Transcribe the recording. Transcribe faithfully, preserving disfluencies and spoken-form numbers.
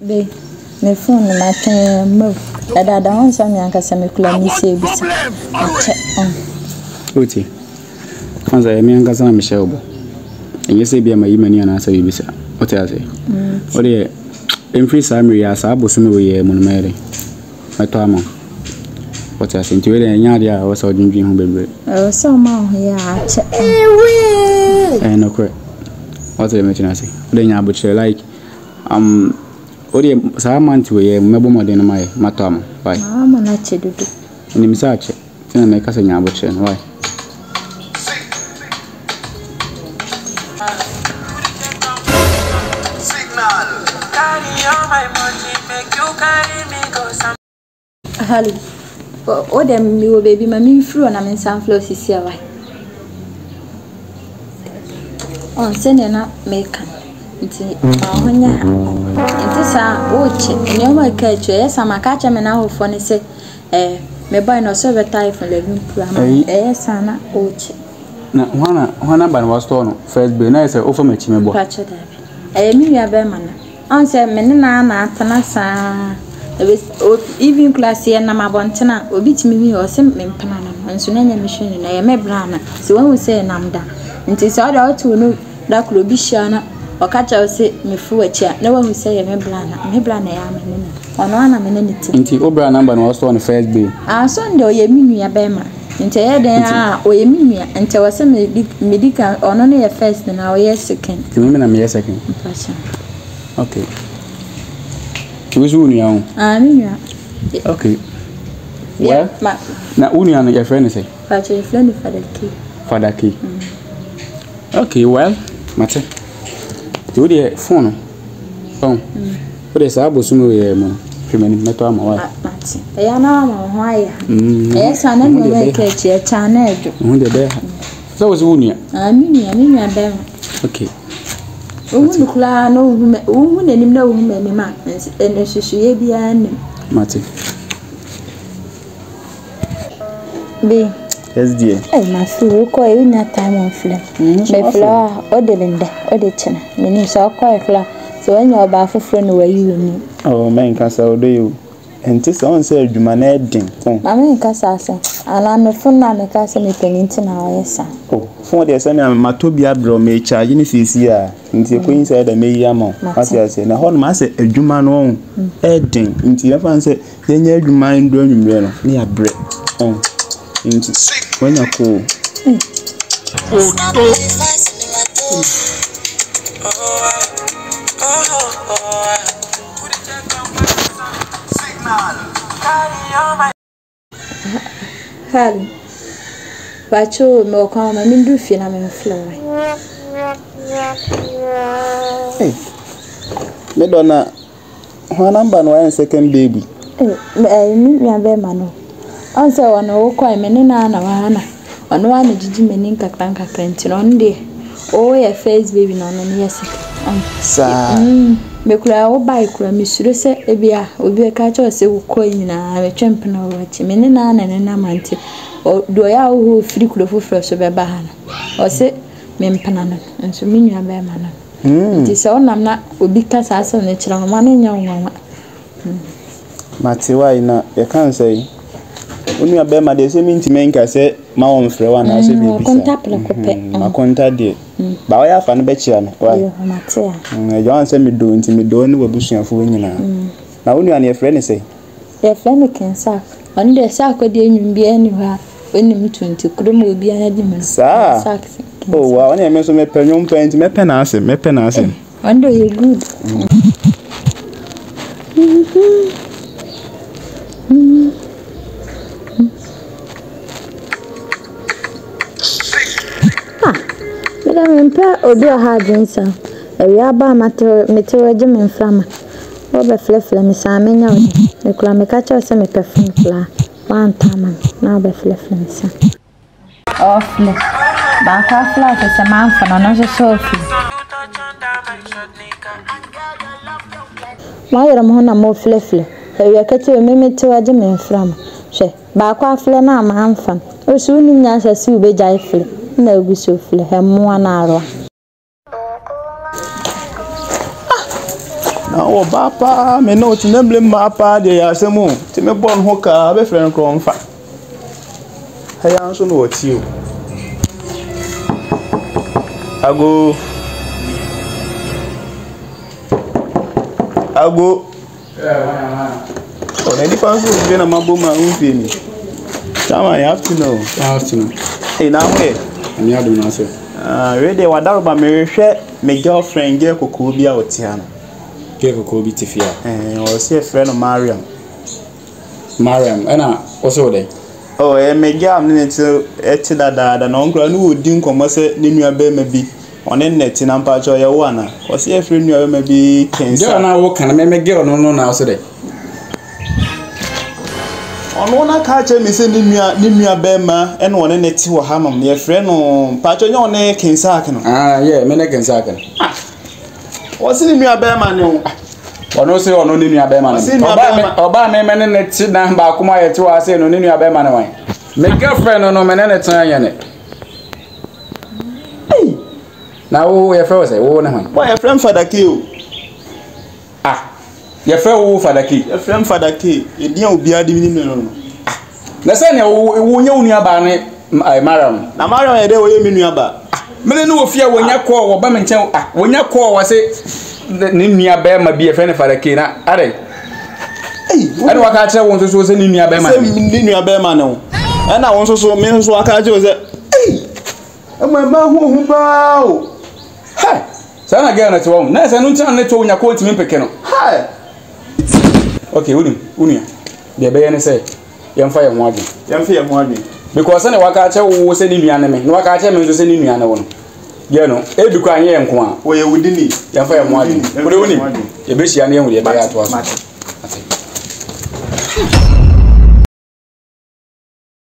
Be, my phone, my can move. I don't want some young Casamicula, Miss Abis. Uti. Once I mean Casana Michelle. And you say, be my human and answer you, Bisa. What I say? What are in free summary as I was away, Monmary. My Tama. What I sent you in Yadia, I was drinking home, baby. Oh, so, ma, yeah, check. And no correct. What I mention, I say. Then I butcher like, um, Odi Saman to a mebo modern my matam. Why? Mamma, not to do. And him such a make us a butcher. Why? Hello. Oh, them you baby, my mean through and I'm in San Flossie here. Why? Oh, sending up make nti ahonya nti sa oche nyoma kacho yes ama kacha me na hofo ne se eh me boy no so betai for living program eh sana oche na wana wana ban was to no first be na say ofo machi me bo kacha da eh mi ya be mana on say me na na atana sa even class here na mabontena obi timi mi o se me mpana na nso na nya mission na ye me brana se won say namda nti so da otu no da kro bi shiana okacha ose mefu achia na wahu say me blana me blana ya menene ono ana menene ti nti obra number no so on first day ah Sunday oye minu ya bema nti ye den ah oye minu ya nti wase medical ono no ye first na oye second ti me na me ye second okay tuzu unu ya ah minu ya okay yeah ma na unu ya no your friend say pacha your friend father key father key okay well mate you the phone phone what is abo sumo ye mo femani meto ama wa mate e ya na ma ho aya e sa na no we ke che cha na edo hu de be so was wunia ah mini ya mini ya be okay wu kula no wu na nim na wu ma ni ma en susu ye bia nim mate be yes dear eh ma feel ko e nya time on feel me feel o de linda o de chena me ni so ko e feel so when you ba foforo no wa yi ni oh men ka sa o do you enti so on say adwuma na edin kon ma men ka sa sa ala me fun na me ka sa me peninti na o yesa oh fun de say na matobi abro me charge ni sisi a nti ko yin say da me yi ama ase ase na ho no ma say adwuma no edin nti ya fan say yenya adwuma ndo anwumre no ni abre oh nti when you cool Hali Bacho me kwa ma mindu fi na me flow eh me dona ho number no second baby eh mi mi abe ma no onse wana okwa emene na na wana ono wana jiji meni nkakra nkakra ntino onde o ye first baby no no yes sa mekura o bai kura misuro se ebia obi ka cha se ukọ nyina betwemp na wachi meni na na na manti o do ya o free kura foforo so be ba ha na o se mempana no nso minwa be ma no nti se onam na obi ka sa asa na kira ma na nya nwa matiwa ina e kan say Unu ya bema de se minti menka se ma won frɛ wa na se bibi sa. Konta pla kope. Ma konta de. Ba wa ya fa no be kira no. Wa. Mate a. Mm, ya se mi do nti mi do ni wabusuafo nyina. Na unu ya ne frɛ ne se. E frɛ me kensa. Onu de sa ko de enwum bi ani ha. Oni mi twenty krom obi ana di me. Sa. Oh wa oni me so me penwum pa nti me pe na ase, me pe na ase. Ondo you good. Mpa obi ha drinsa ewi aba matter meteorology me mframa obe flefle me sa menya odi me kula me kacha se me perfume fla one time na obe flefle me sa off le ba ka fla se man fa no so so fi ma yera mo na mo flefle ewi akache me meteorology me mframa hwe ba kwa fle na ma amfa o su ni nya sa si ube jai fle na eguso fle hemu na aro na o ba pa me no ti nemble ma pa de ya asemu ti me bon ho ka be friend kro mfa ha ya nso no wati o ago ago eh wana o na di pa nso be na mabo ma unfi ni Chama, you have to know. I have to know. Hey, now wait. I'm here doing also. Ah, ready? What about me? Share my girlfriend get Kokobia Otiano. Get Kokobi Tifia. Eh, or see a friend of Mariam. Mariam, and I also there. Oh, eh, me girl, I'm need to eat that dad and uncle. I know didn't come say Ninu Abe maybe on the net in Ampacho Yawana. Or see a friend you maybe can say. Now, what can I make girl no no now so there? Ono na ka che me se ninua ninua bema e no ne neti wo ha nom ye frɛ no pacho nya one kensak no Ah yeah me ne kensak no wo se ninua bema ne wo ono se ono ninua bema no oba me oba me me ne neti na ba kuma ye ti wa se no ninua bema ne wan me girlfriend no me ne neti anya ne eh na wo ye frɛ wo se wo ne wan boy ye frɛ Father K o ah ye frɛ wo Father K ye frɛ Father K e dia obi adi ni no no na se ne wo nya unua ba ne Mariam na Mariam ye de wo ye minua ba me ne wo fia wo nya ko wo ba me nchen ah wo nya ko wo se ne nua ba ma bi ye frɛ ne Father K na are eh ene wa ka kire wo nso so se ne nua ba ma se ne nua ba ma ne wo ena wo nso so me nso wa ka kire wo se eh e ma ba hu hu ba o ha sana ga na to wo na se no nchen ne to wo nya ko ntimi peke no ha okay unim unia de be ye ne se yemfa ye ho adwen yemfa ye ho adwen because na waka che wo se ni nua ne me na waka che me nso se ni nua ne wo no ye no edu kwa anye nko a wo ye wudini yemfa ye ho adwen wo de unim ye be hia ne ye wo de be ya to aso